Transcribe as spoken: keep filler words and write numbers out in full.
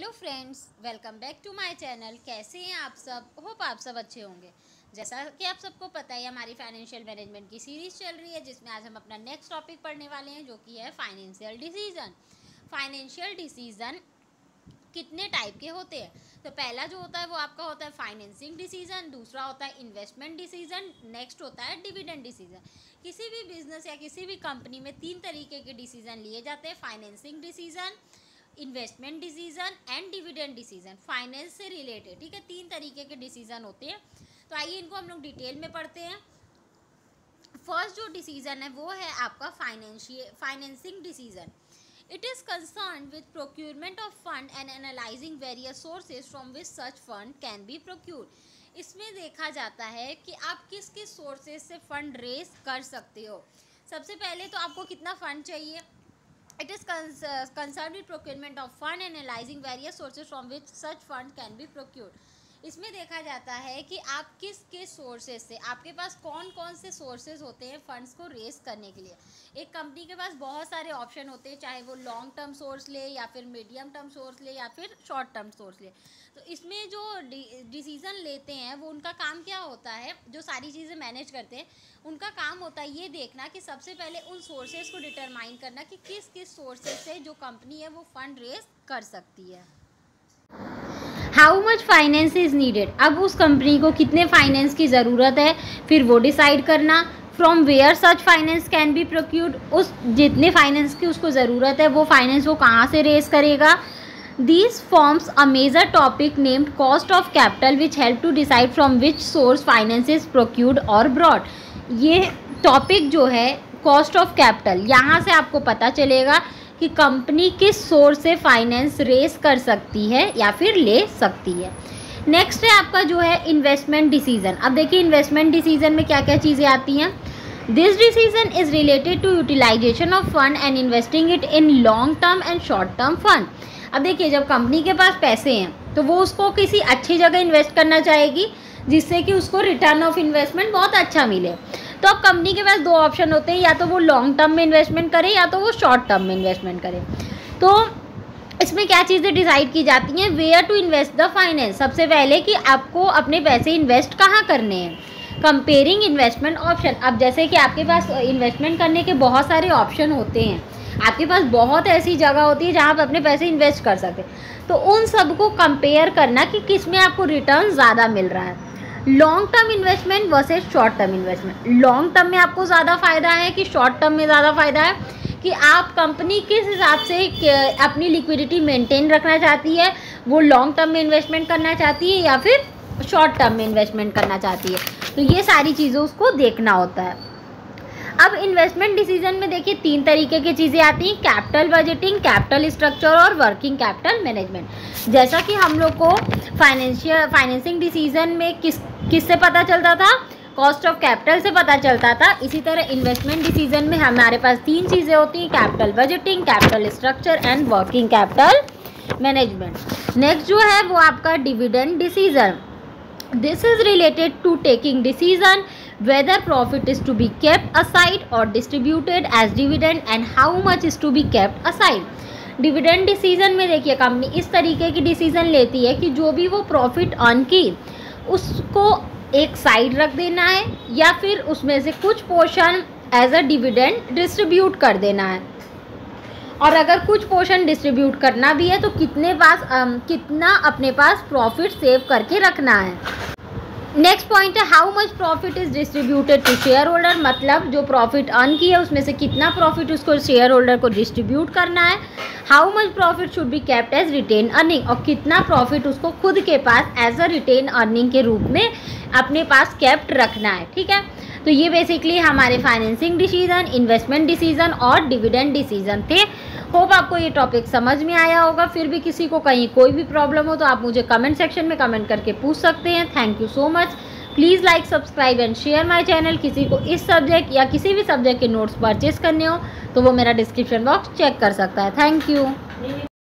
Hello friends, welcome back to my channel. कैसे हैं आप सब? होप आप सब अच्छे होंगे। जैसा कि आप सबको पता है, हमारी फाइनेंशियल मैनेजमेंट की सीरीज़ चल रही है, जिसमें आज हम अपना नेक्स्ट टॉपिक पढ़ने वाले हैं, जो कि है फाइनेंशियल डिसीजन। फाइनेंशियल डिसीजन कितने टाइप के होते हैं? तो पहला जो होता है वो आपका होता है फाइनेंसिंग डिसीजन, दूसरा होता है इन्वेस्टमेंट डिसीजन, नेक्स्ट होता है डिविडेंड डिसीजन। किसी भी बिजनेस या किसी भी कंपनी में तीन तरीके के डिसीजन लिए जाते हैं: financing decision, investment decision and dividend decision. Finance से रिलेटेड, ठीक है, तीन तरीके के डिसीजन होते हैं। तो आइए इनको हम लोग डिटेल में पढ़ते हैं। फर्स्ट जो डिसीजन है वो है आपका financial financing decision. It is concern with procurement of fund and analysing various sources from which such fund can be procured. इसमें देखा जाता है कि आप किस किस सोर्सेज से फंड रेज कर सकते हो। सबसे पहले तो आपको कितना फंड चाहिए। It is concerned with procurement of fund and analyzing various sources from which such fund can be procured. इसमें देखा जाता है कि आप किस किस सोर्सेज से, आपके पास कौन कौन से सोर्सेज होते हैं फंड्स को रेस करने के लिए। एक कंपनी के पास बहुत सारे ऑप्शन होते हैं, चाहे वो लॉन्ग टर्म सोर्स ले या फिर मीडियम टर्म सोर्स ले या फिर शॉर्ट टर्म सोर्स ले। तो इसमें जो डिसीज़न लेते हैं वो उनका काम क्या होता है, जो सारी चीज़ें मैनेज करते हैं उनका काम होता है ये देखना कि सबसे पहले उन सोर्सेज को डिटरमाइन करना कि किस किस सोर्सेज से जो कंपनी है वो फंड रेस कर सकती है। How much finance is needed, अब उस कंपनी को कितने फाइनेंस की ज़रूरत है, फिर वो डिसाइड करना। From where such finance can be procured, उस जितने फाइनेंस की उसको ज़रूरत है वो फाइनेंस वो कहाँ से रेस करेगा। These forms a major topic named cost of capital which help to decide from which source finance is procured or brought. ये टॉपिक जो है कॉस्ट ऑफ कैपिटल, यहाँ से आपको पता चलेगा कि कंपनी किस सोर्स से फाइनेंस रेस कर सकती है या फिर ले सकती है। नेक्स्ट है आपका जो है इन्वेस्टमेंट डिसीजन। अब देखिए इन्वेस्टमेंट डिसीजन में क्या क्या चीज़ें आती हैं। This decision is related to utilisation of fund and investing it in long term and short term fund. अब देखिए जब कंपनी के पास पैसे हैं तो वो उसको किसी अच्छी जगह इन्वेस्ट करना चाहेगी जिससे कि उसको रिटर्न ऑफ इन्वेस्टमेंट बहुत अच्छा मिले। तो अब कंपनी के पास दो ऑप्शन होते हैं, या तो वो लॉन्ग टर्म में इन्वेस्टमेंट करे या तो वो शॉर्ट टर्म में इन्वेस्टमेंट करे। तो इसमें क्या चीज़ें डिसाइड की जाती हैं, where to invest the finance. सबसे पहले कि आपको अपने पैसे इन्वेस्ट कहाँ करने हैं। कंपेयरिंग इन्वेस्टमेंट ऑप्शन, अब जैसे कि आपके पास इन्वेस्टमेंट करने के बहुत सारे ऑप्शन होते हैं, आपके पास बहुत ऐसी जगह होती है जहाँ आप अपने पैसे इन्वेस्ट कर सकते हैं। तो उन सब को कंपेयर करना कि किस में आपको रिटर्न ज़्यादा मिल रहा है। Long term investment versus short term investment. Long term में आपको ज़्यादा फ़ायदा है कि शॉर्ट टर्म में ज़्यादा फ़ायदा है, कि आप कंपनी किस हिसाब से अपनी लिक्विडिटी मेंटेन रखना चाहती है, वो लॉन्ग टर्म में इन्वेस्टमेंट करना चाहती है या फिर शॉर्ट टर्म में इन्वेस्टमेंट करना चाहती है। तो ये सारी चीज़ें उसको देखना होता है। अब इन्वेस्टमेंट डिसीजन में देखिए तीन तरीके की चीज़ें आती हैं: कैपिटल बजटिंग, कैपिटल स्ट्रक्चर और वर्किंग कैपिटल मैनेजमेंट। जैसा कि हम लोग को फाइनेंशियल फाइनेंसिंग डिसीजन में किस किस से पता चलता था, कॉस्ट ऑफ कैपिटल से पता चलता था, इसी तरह इन्वेस्टमेंट डिसीजन में हमारे पास तीन चीज़ें होती हैं: capital budgeting, capital structure and working capital management. Next जो है वो आपका dividend decision. This is related to taking decision whether profit is to be kept aside or distributed as dividend and how much is to be kept aside. Dividend decision में देखिए company इस तरीके की decision लेती है कि जो भी वो प्रॉफिट अर्न की उसको एक साइड रख देना है या फिर उसमें से कुछ portion as a dividend distribute कर देना है। और अगर कुछ पोर्शन डिस्ट्रीब्यूट करना भी है तो कितने पास um, कितना अपने पास प्रॉफिट सेव करके रखना है। नेक्स्ट पॉइंट है how much profit is distributed to shareholder, मतलब जो प्रॉफिट अर्न की है उसमें से कितना प्रॉफिट उसको शेयर होल्डर को डिस्ट्रीब्यूट करना है। How much profit should be kept as retain earning, और कितना प्रॉफिट उसको खुद के पास एज अ रिटेन अर्निंग के रूप में अपने पास केप्ट रखना है। ठीक है, तो ये बेसिकली हमारे फाइनेंसिंग डिसीजन, इन्वेस्टमेंट डिसीजन और डिविडेंड डिसीजन थे। होप आपको ये टॉपिक समझ में आया होगा। फिर भी किसी को कहीं कोई भी प्रॉब्लम हो तो आप मुझे कमेंट सेक्शन में कमेंट करके पूछ सकते हैं। Thank you so much. Please like, subscribe and share my channel. किसी को इस सब्जेक्ट या किसी भी सब्जेक्ट के नोट्स परचेस करने हो तो वो मेरा डिस्क्रिप्शन बॉक्स चेक कर सकता है। Thank you.